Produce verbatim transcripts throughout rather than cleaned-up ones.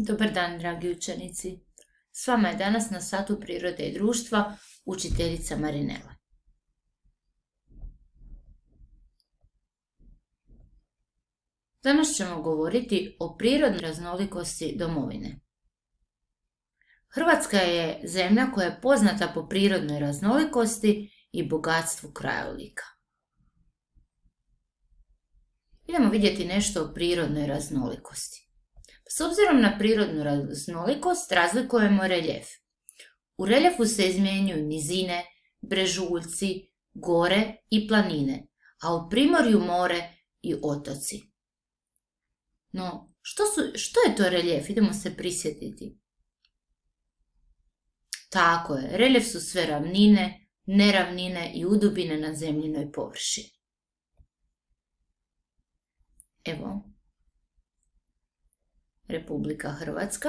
Dobar dan, dragi učenici. S vama je danas na satu prirode i društva učiteljica Marinela. Danas ćemo govoriti o prirodnoj raznolikosti domovine. Hrvatska je zemlja koja je poznata po prirodnoj raznolikosti i bogatstvu krajolika. Idemo vidjeti nešto o prirodnoj raznolikosti. S obzirom na prirodnu raznolikost razlikujemo reljef. U reljefu se izmjenjuju nizine, brežuljci, gore i planine, a u primorju more i otoci. No, što, su, što je to reljef? Idemo se prisjetiti. Tako je, reljef su sve ravnine, neravnine i udubine na zemljinoj površini. Evo, Republika Hrvatska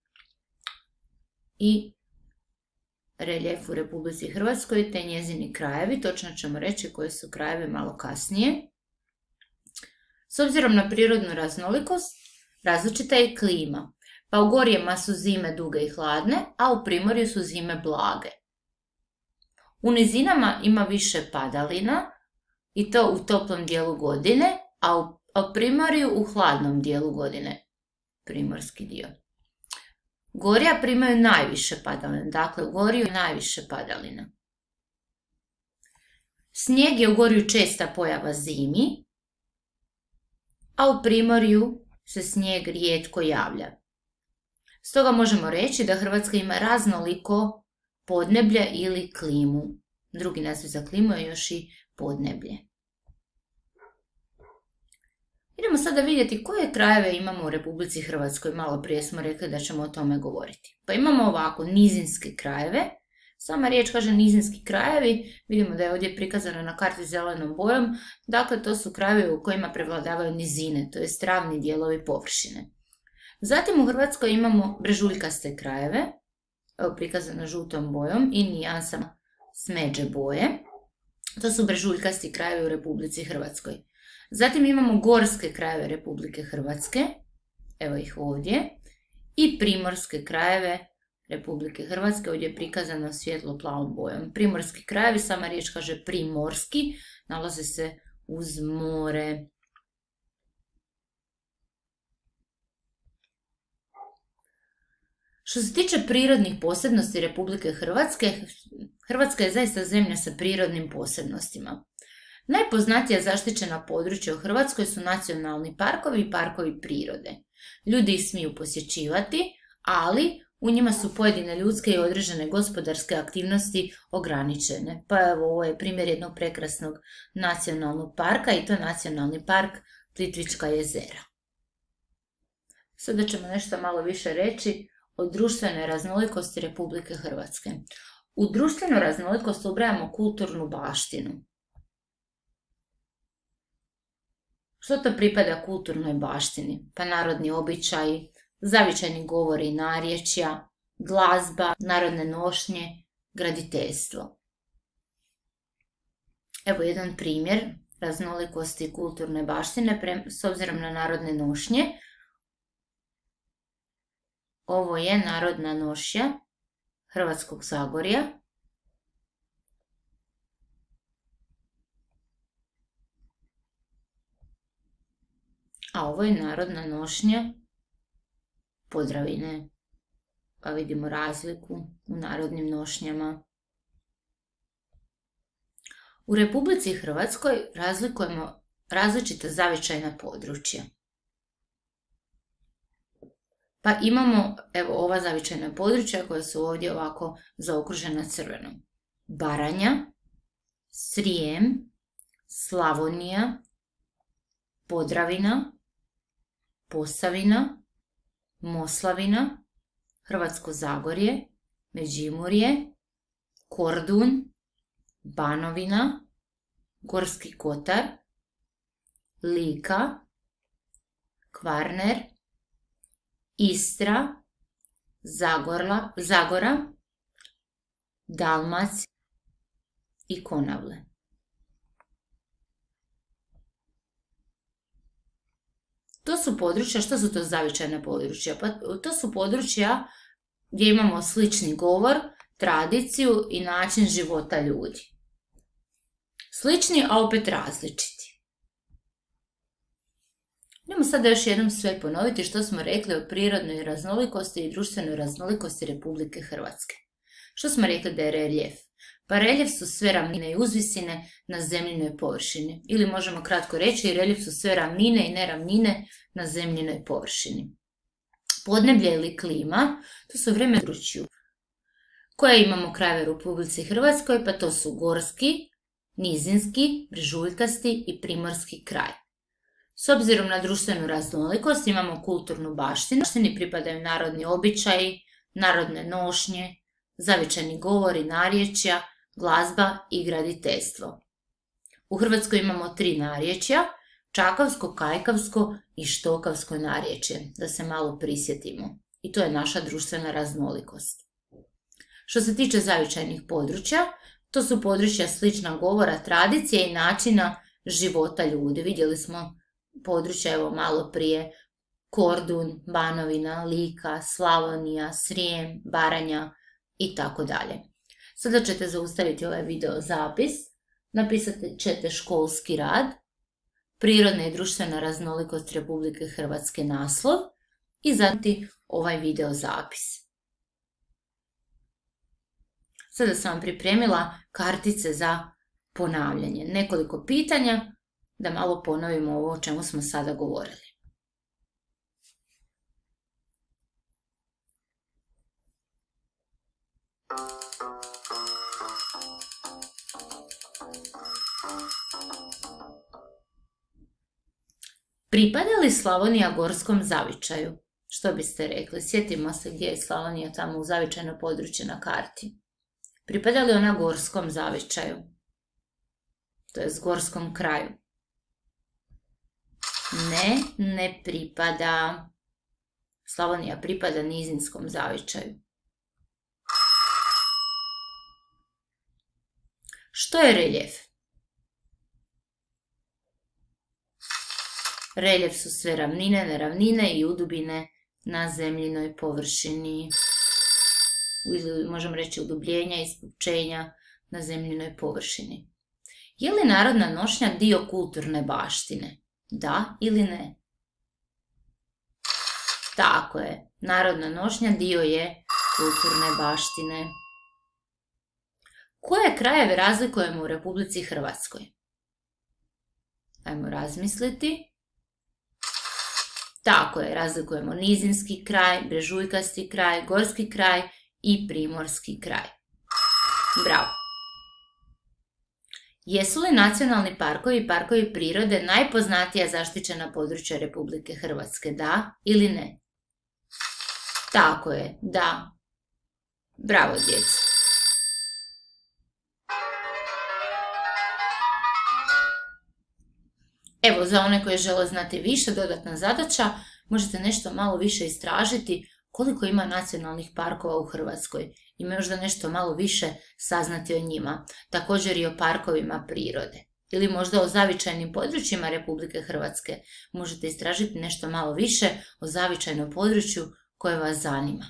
i reljef u Republici Hrvatskoj te njezini krajevi, točno ćemo reći koji su krajevi malo kasnije. S obzirom na prirodnu raznolikost, različita je klima, pa u gorijima su zime duge i hladne, a u primorju su zime blage. U nizinama ima više padalina, i to u toplom dijelu godine, a u, a u primorju u hladnom dijelu godine, primorski dio. Gorja primaju najviše padalina, dakle u gorju je najviše padalina. Snijeg je u gorju česta pojava zimi, a u primorju se snijeg rijetko javlja. Stoga možemo reći da Hrvatska ima raznoliko podneblje ili klimu. Drugi naziv za klimu je još i podneblje. Idemo sada vidjeti koje krajeve imamo u Republici Hrvatskoj. Malo prije smo rekli da ćemo o tome govoriti. Pa imamo ovako nizinske krajeve. Sama riječ kaže nizinski krajevi. Vidimo da je ovdje prikazano na karti zelenom bojom. Dakle, to su krajevi u kojima prevladavaju nizine, to je ravni dijelovi površine. Zatim u Hrvatskoj imamo brežuljkaste krajeve, evo prikazano žutom bojom i nijansama smeđe boje. To su brežuljkasti krajevi u Republici Hrvatskoj. Zatim imamo gorske krajeve Republike Hrvatske, evo ih ovdje, i primorske krajeve Republike Hrvatske, ovdje je prikazano svjetlo plavom bojom. Primorski krajevi, sama riječ kaže primorski, nalaze se uz more. Što se tiče prirodnih posebnosti Republike Hrvatske, Hrvatska je zaista zemlja sa prirodnim posebnostima. Najpoznatija zaštićena područja u Hrvatskoj su nacionalni parkovi i parkovi prirode. Ljudi ih smiju posjećivati, ali u njima su pojedine ljudske i određene gospodarske aktivnosti ograničene. Pa evo, ovo je primjer jednog prekrasnog nacionalnog parka i to je Nacionalni park Plitvička jezera. Sada ćemo nešto malo više reći o društvenoj raznolikosti Republike Hrvatske. U društvenu raznolikost ubrajamo kulturnu baštinu. Što to pripada kulturnoj baštini? Pa narodni običaji, zavičajni govori i narječja, glazba, narodne nošnje, graditeljstvo. Evo jedan primjer raznolikosti kulturne baštine s obzirom na narodne nošnje. Ovo je narodna nošnja Hrvatskog Zagorja. A ovo je narodna nošnja Podravine. Pa vidimo razliku u narodnim nošnjama. U Republici Hrvatskoj razlikujemo različita zavičajna područja. Pa imamo, evo, ova zavičajna područja koja su ovdje ovako zaokružena crvenom. Baranja, Srijem, Slavonija, Podravina, Posavina, Moslavina, Hrvatsko Zagorje, Međimurje, Kordun, Banovina, Gorski Kotar, Lika, Kvarner, Istra, Zagorla, Zagora, Dalmacija i Konavle. To su područja, što su to zavičajna područja? Pa to su područja gdje imamo slični govor, tradiciju i način života ljudi. Slični, a opet različiti. Idemo sada još jednom sve ponoviti što smo rekli o prirodnoj raznolikosti i društvenoj raznolikosti Republike Hrvatske. Što smo rekli da je reljef? Pa reljef su sve ravnine i uzvisine na zemljinoj površini. Ili možemo kratko reći, reljef su sve ravnine i neravnine na zemljinoj površini. Podneblje ili klima, to su vrijeme području koje imamo krajeve u Republici Hrvatskoj, pa to su gorski, nizinski, brežuljkasti i primorski kraj. S obzirom na društvenu raznolikost imamo kulturnu baštinu. Baštini pripadaju narodni običaji, narodne nošnje, zavičajni govori, narječja, glazba i graditeljstvo. U Hrvatskoj imamo tri narječja, čakavsko, kajkavsko i štokavsko narječje, da se malo prisjetimo. I to je naša društvena raznolikost. Što se tiče zavičajnih područja, to su područja slična govora, tradicije i načina života ljudi. Vidjeli smo područja, evo malo prije, Kordun, Banovina, Lika, Slavonija, Srijem, Baranja i tako dalje. Sada ćete zaustaviti ovaj video zapis, napisat ćete školski rad, prirodna i društvena raznolikost Republike Hrvatske naslov i zatim ovaj video zapis. Sada sam vam pripremila kartice za ponavljanje. Nekoliko pitanja da malo ponovimo ovo o čemu smo sada govorili. Pripada li Slavonija gorskom zavičaju? Što biste rekli? Sjetimo se gdje je Slavonija tamo u zavičajno područje na karti. Pripada li ona gorskom zavičaju? To je s gorskom kraju. Ne, ne pripada. Slavonija pripada nizinskom zavičaju. Što je reljef? Reljef su sve ravnine, neravnine i udubine na zemljinoj površini. Ili možemo reći udubljenja i ispučenja na zemljinoj površini. Je li narodna nošnja dio kulturne baštine? Da ili ne? Tako je, narodna nošnja dio je kulturne baštine. Koje krajeve razlikujemo u Republici Hrvatskoj? Ajmo razmisliti. Tako je, razlikujemo nizinski kraj, brežuljkasti kraj, gorski kraj i primorski kraj. Bravo! Jesu li nacionalni parkovi i parkovi prirode najpoznatija zaštićena područja Republike Hrvatske? Da ili ne? Tako je, da. Bravo, djeco! Evo, za one koji žele znati više, dodatna zadaća, možete nešto malo više istražiti koliko ima nacionalnih parkova u Hrvatskoj i možda nešto malo više saznati o njima, također i o parkovima prirode. Ili možda o zavičajnim područjima Republike Hrvatske možete istražiti nešto malo više o zavičajnom području koje vas zanima.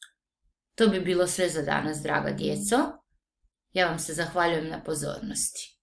To bi bilo sve za danas, draga djeco. Ja vam se zahvaljujem na pozornosti.